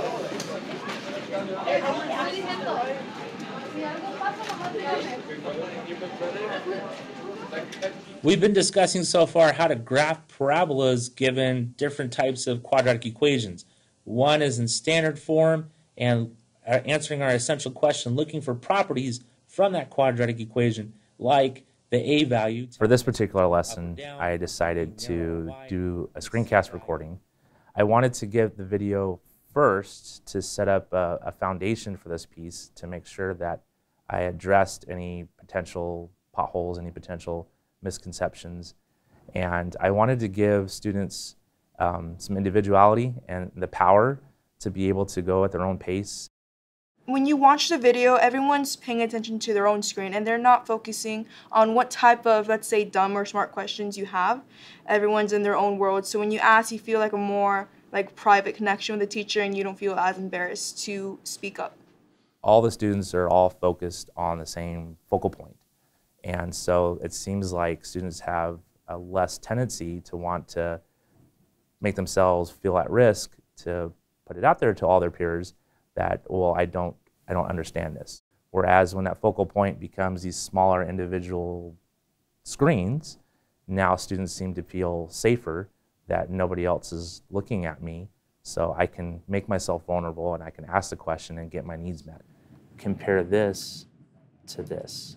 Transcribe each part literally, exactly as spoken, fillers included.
We've been discussing so far how to graph parabolas given different types of quadratic equations. One is in standard form and answering our essential question, looking for properties from that quadratic equation, like the a value. For this particular lesson, I decided to do a screencast recording. I wanted to give the video first to set up a, a foundation for this piece to make sure that I addressed any potential potholes, any potential misconceptions. And I wanted to give students um, some individuality and the power to be able to go at their own pace. When you watch the video, everyone's paying attention to their own screen and they're not focusing on what type of, let's say, dumb or smart questions you have. Everyone's in their own world. So when you ask, you feel like a more like private connection with the teacher and you don't feel as embarrassed to speak up. All the students are all focused on the same focal point. And so it seems like students have a less tendency to want to make themselves feel at risk to put it out there to all their peers that, well, I don't, I don't understand this. Whereas when that focal point becomes these smaller individual screens, now students seem to feel safer that nobody else is looking at me, so I can make myself vulnerable and I can ask the question and get my needs met. Compare this to this.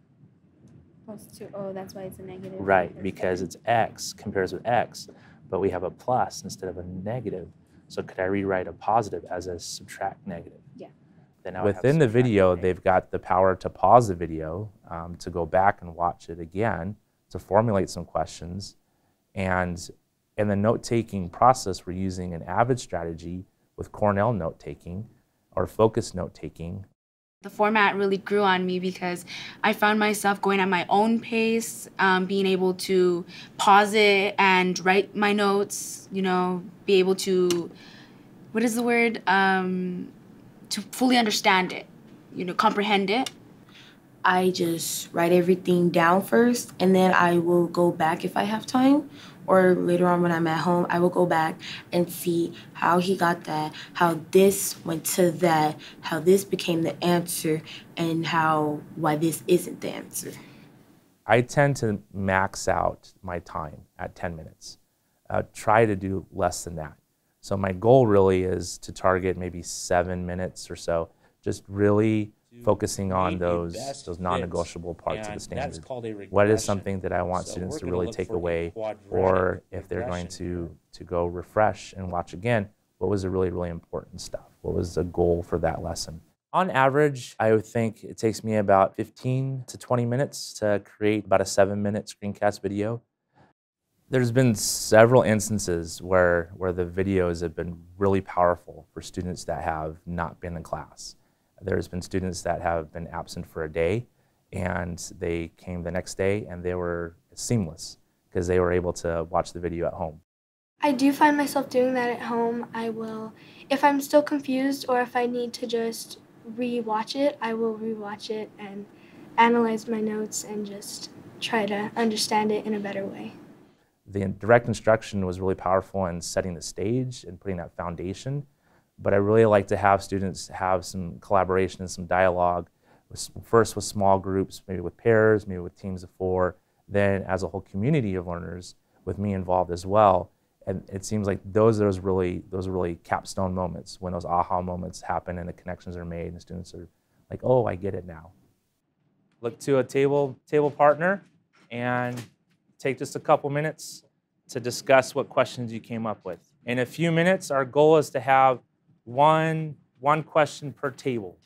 To, oh, that's why it's a negative. Right, because it's x compares with x, but we have a plus instead of a negative. So could I rewrite a positive as a subtract negative? Yeah. Then I would Within the video, negative. They've got the power to pause the video, um, to go back and watch it again, to formulate some questions. And in the note-taking process, we're using an AVID strategy with Cornell note-taking or focused note-taking. The format really grew on me because I found myself going at my own pace, um, being able to pause it and write my notes, you know, be able to, what is the word, um, to fully understand it, you know, comprehend it. I just write everything down first, and then I will go back if I have time, or later on when I'm at home, I will go back and see how he got that, how this went to that, how this became the answer, and how why this isn't the answer. I tend to max out my time at ten minutes. Uh, try to do less than that. So my goal really is to target maybe seven minutes or so, just really focusing on those those non-negotiable parts of the standard. What is something that I want students to really take away, or if they're going to to go refresh and watch again, what was the really, really important stuff? What was the goal for that lesson? On average, I would think it takes me about fifteen to twenty minutes to create about a seven minute screencast video. There's been several instances where, where the videos have been really powerful for students that have not been in class. There's been students that have been absent for a day and they came the next day and they were seamless because they were able to watch the video at home. I do find myself doing that at home. I will, if I'm still confused or if I need to just re-watch it, I will re-watch it and analyze my notes and just try to understand it in a better way. The direct instruction was really powerful in setting the stage and putting that foundation. But I really like to have students have some collaboration and some dialogue, first with small groups, maybe with pairs, maybe with teams of four, then as a whole community of learners with me involved as well. And it seems like those are those really, those are really capstone moments when those aha moments happen and the connections are made and the students are like, oh, I get it now. Look to a table, table partner and take just a couple minutes to discuss what questions you came up with. In a few minutes, our goal is to have One, one question per table.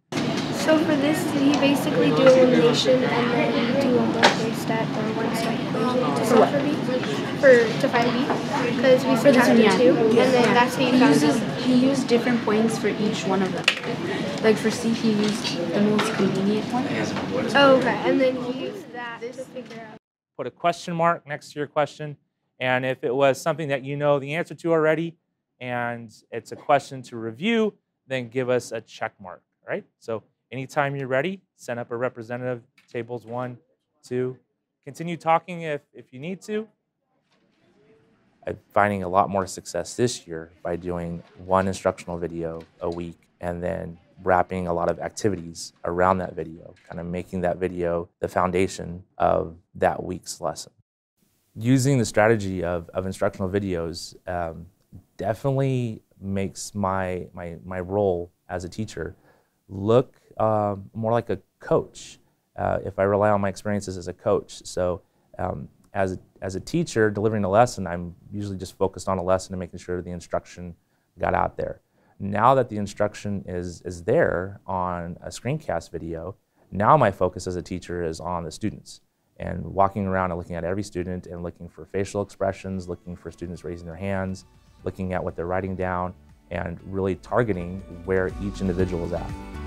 So for this, did he basically do elimination and then do a multi stat or one step equation to solve for B? For, to find B? Because we subtracted yeah. two, and then yeah. that's how you he found uses, B. He used different points for each one of them. Like for C, he used the most convenient one. Oh, okay, and then he used that to figure out. Put a question mark next to your question, and if it was something that you know the answer to already, and it's a question to review, then give us a check mark, right? So anytime you're ready, send up a representative, tables one, two. Continue talking if, if you need to. I'm finding a lot more success this year by doing one instructional video a week and then wrapping a lot of activities around that video, kind of making that video the foundation of that week's lesson. Using the strategy of, of instructional videos um, definitely makes my, my, my role as a teacher look uh, more like a coach, uh, if I rely on my experiences as a coach. So um, as, a, as a teacher delivering a lesson, I'm usually just focused on a lesson and making sure the instruction got out there. Now that the instruction is, is there on a screencast video, now my focus as a teacher is on the students and walking around and looking at every student and looking for facial expressions, looking for students raising their hands, looking at what they're writing down, and really targeting where each individual is at.